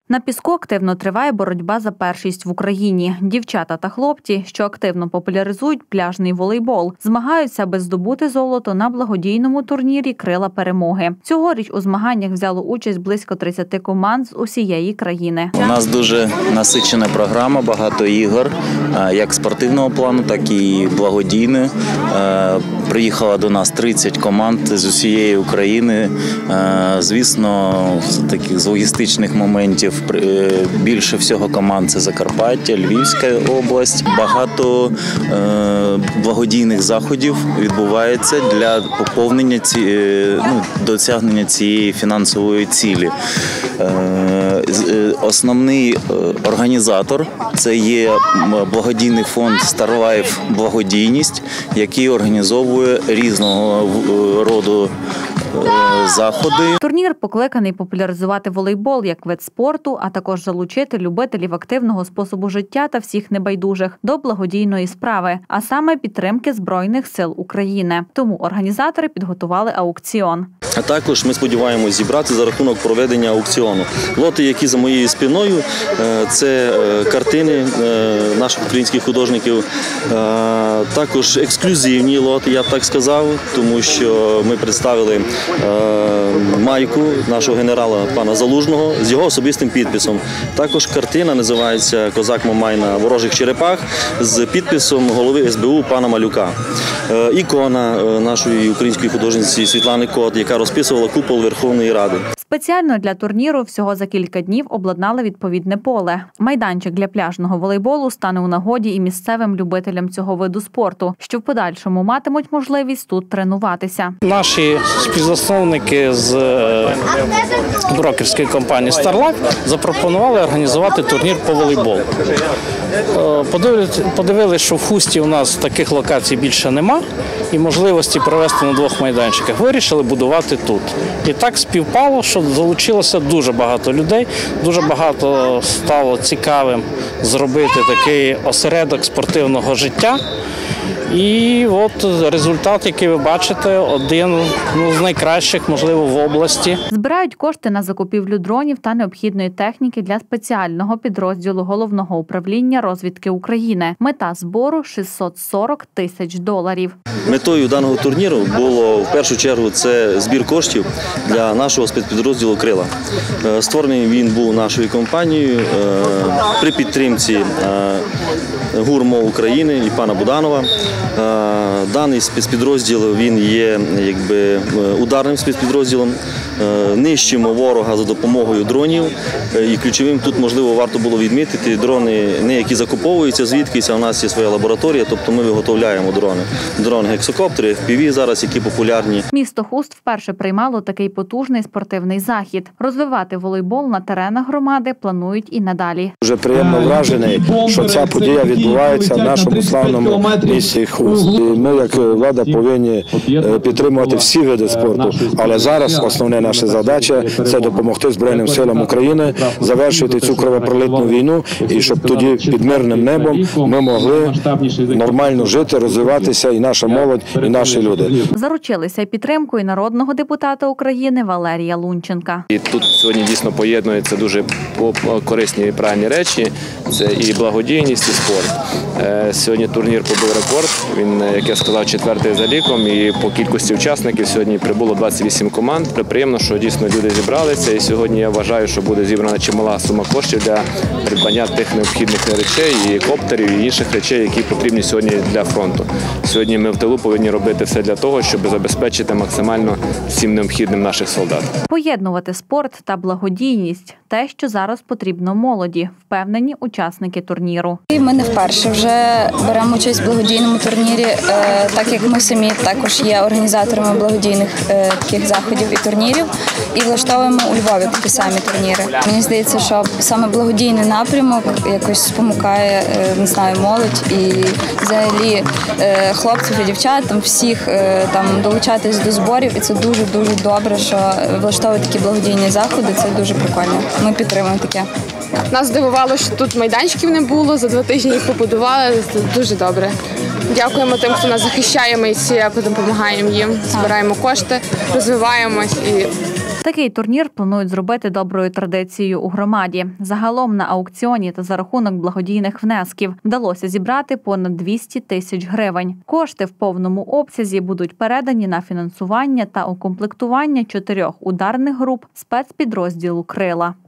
На піску активно триває боротьба за першість в Україні. Дівчата та хлопці, що активно популяризують пляжний волейбол, змагаються, аби здобути золото на благодійному турнірі «Крила перемоги». Цьогоріч у змаганнях взяло участь близько 30 команд з усієї країни. У нас дуже насичена програма, багато ігор, як спортивного плану, так і благодійної. Приїхало до нас 30 команд з усієї України. Звісно, з таких з логістичних моментів більше всього команд – це Закарпаття, Львівська область. Багато благодійних заходів відбувається для поповнення, досягнення цієї фінансової цілі. Основний організатор – це є благодійний фонд «Старлайф Благодійність», який організовує різного роду заходи. Турнір покликаний популяризувати волейбол як вид спорту, а також залучити любителів активного способу життя та всіх небайдужих до благодійної справи, а саме підтримки Збройних сил України. Тому організатори підготували аукціон. А також ми сподіваємося зібрати за рахунок проведення аукціону. Лоти, які за моєю спиною, це картини наших українських художників, також ексклюзивні лоти, я б так сказав, тому що ми представили майку нашого генерала пана Залужного з його особистим підписом. Також картина називається «Козак Мамай на ворожих черепах» з підписом голови СБУ пана Малюка. Ікона нашої української художниці Світлани Кот, яка розписувала купол Верховної Ради. Спеціально для турніру всього за кілька днів обладнали відповідне поле. Майданчик для пляжного волейболу стане у нагоді і місцевим любителям цього виду спорту, що в подальшому матимуть можливість тут тренуватися. Наші співзасновники з брокерської компанії «Старлайф» запропонували організувати турнір по волейболу. Подивилися, що в Хусті у нас таких локацій більше нема і можливості провести на двох майданчиках. Вирішили будувати тут. І так співпало, що залучилося дуже багато людей, дуже багато стало цікавим зробити такий осередок спортивного життя. І от результат, який ви бачите, один з найкращих, можливо, в області. Збирають кошти на закупівлю дронів та необхідної техніки для спеціального підрозділу Головного управління розвідки України. Мета збору – $640 тисяч. Метою даного турніру було, в першу чергу, це збір коштів для нашого спецпідрозділу «Крила». Створений він був нашою компанією при підтримці ГУР МО України і пана Буданова. Даний спецпідрозділ він є ударним спецпідрозділом. Нищимо ворога за допомогою дронів. І ключовим тут, можливо, варто було відмітити, дрони не які закуповуються звідкись, а у нас є своя лабораторія, тобто ми виготовляємо дрони. Дрони-гексокоптери, FPV зараз, які популярні. Місто Хуст вперше приймало такий потужний спортивний захід. Розвивати волейбол на теренах громади планують і надалі. Дуже приємно вражений, що ця подія відбувається в нашому славному місті Хуст. Ми, як влада, повинні підтримувати всі види спорту, але зараз основне наша задача – це допомогти Збройним силам України завершити цю кровопролитну війну і щоб тоді під мирним небом ми могли нормально жити, розвиватися і наша молодь, і наші люди. Заручилися підтримкою народного депутата України Валерія Лунченка. І тут сьогодні дійсно поєднуються дуже корисні і правильні речі. Це і благодійність, і спорт. Сьогодні турнір побив рекорд. Він, як я сказав, 4-й за ліком. І по кількості учасників сьогодні прибуло 28 команд. Приємно, що дійсно люди зібралися. І сьогодні я вважаю, що буде зібрана чимала сума коштів для придбання тих необхідних речей, і коптерів, і інших речей, які потрібні сьогодні для фронту. Сьогодні ми в тилу повинні робити все для того, щоб забезпечити максимально всім необхідним наших солдат. Поєднувати спорт та благодійність – те, що зараз потрібно молоді, впевнені учасники турніру. Ми не вперше вже беремо участь в благодійному турнірі, так як ми самі також є організаторами благодійних таких заходів і турнірів, і влаштовуємо у Львові такі самі турніри. Мені здається, що саме благодійний напрямок якось спонукає, не знаю, молодь і взагалі хлопців і дівчат, всіх долучатись до зборів, і це дуже-дуже добре, що влаштовують такі благодійні заходи, це дуже прикольно. Ми підтримуємо таке. Нас здивувало, що тут майданчиків не було, за 2 тижні їх побудували, це дуже добре. Дякуємо тим, хто нас захищає, ми всі допомагаємо їм, збираємо кошти, розвиваємось і Такий турнір планують зробити доброю традицією у громаді. Загалом на аукціоні та за рахунок благодійних внесків вдалося зібрати понад 200 тисяч гривень. Кошти в повному обсязі будуть передані на фінансування та укомплектування 4 ударних груп спецпідрозділу «Крила».